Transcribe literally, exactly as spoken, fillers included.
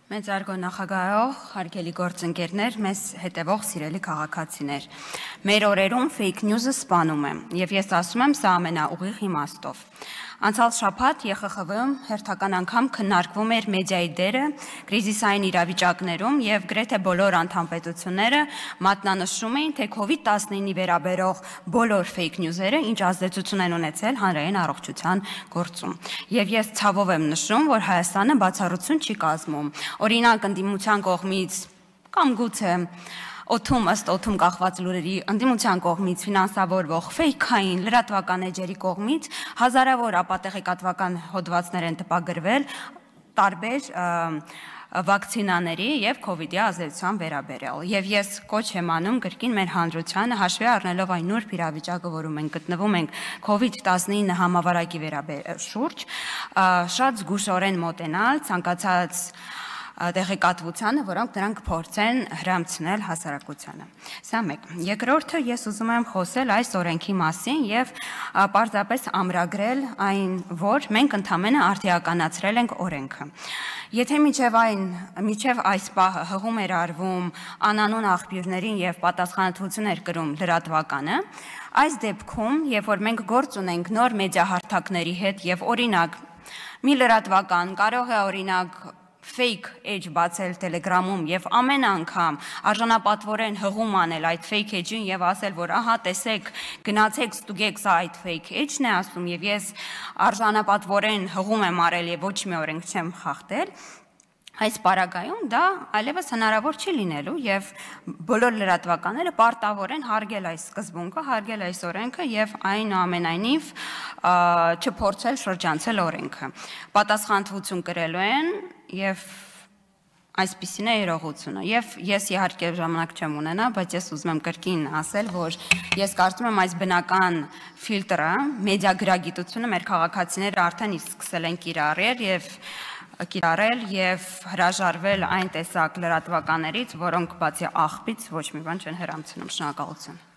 Մեծարգո նախագահող, հարգելի գործընկերներ, մեզ հետևող սիրելի քաղաքացիներ։ Մեր օրերում fake news-ը սպանում է, եւ ես ասում եմ սա ամենաուղիղ իմաստով։ Անցյալ շաբաթ Ե Խ Խ V-ում հերթական անգամ քննարկվում էր մեդիայի դերը կրիզիսային իրավիճակներում եւ գրեթե բոլոր անդամպետությունները մատնանշում էին, թե COVID տասնինի վերաբերող բոլոր fake news-երը ինչ ազդեցություն են ունեցել հանրային առողջության գործում։ Եվ ես ցավով եմ նշում, որ Հայաստանը բացառություն չի կազմում։ Օրինակ ընդդիմության կողմից կամ գուցե օդում ըստ օդում կախված լուրերի ընդդիմության կողմից ֆինանսավորվող ֆեյքային լրատվական էջերի կողմից հազարավոր ապատեղեկատվական հոդվածներ են տպագրվել տարբեր վակցինաների եւ COVID-ի ազդեցության վերաբերյալ։ Եվ ես կոչ եմ անում կրկին մեր հանրությանը հաշվի առնելով այն նուրբ իրավիճակը, որում մենք գտնվում ենք COVID տասնինը համավարակի վերաբերյալ շուրջ, շատ զգուշորեն մոտենալ ցանկացած տեղեկատվությանը, որոնք նրանք փորձեն հրամցնել հասարակությանը։ Սա մեկ։ Երկրորդը ես ուզում եմ խոսել այս օրենքի մասին եւ պարզապես ամրագրել այն, որ մենք ընդամենը արդիականացրել ենք օրենքը։ Եթե միջև այն, միջև այս պահը հղում էր արվում անանուն աղբյուրներին եւ պատասխանատվություն էր կրում լրատվականը, այս դեպքում, երբ որ մենք գործ ունենք նոր մեդիա հարթակների հետ եւ օրինակ մի լրատվական կարող է օրինակ fake edge բացել Telegram-ում եւ ամեն անգամ արժանապատվորեն հղում անել այդ fake edge-ին եւ ասել, որ ահա տեսեք, գնացեք ստուգեք սա այդ fake edge-ն է ասում եւ ես արժանապատվորեն հղում եմ արել եւ ոչ մի օրենք չեմ խախտել, այս պարագայում դա այլևս հնարավոր չի լինելու եւ բոլոր լրատվականները պարտավոր են հարգել այս սկզբունքը, հարգել այս օրենքը եւ այնուամենայնիվ չփորձել շրջանցել օրենքը։ Պատասխանատվություն կրելու են եւ այսպիսին է իրողությունը։ Եվ ես իհարկե ժամանակ չեմ ունենա, բայց ես ուզում եմ կրկին ասել, որ ես կարծում եմ այս բնական ֆիլտրը, մեդիա գրագիտությունը մեր քաղաքացիները արդեն իսկ սկսել են կիրառել եւ կիրառել եւ հրաժարվել այն տեսակ լրատվականերից, որոնք բացի աղբից ոչ մի բան չեն հրամցնում։ Շնորհակալություն։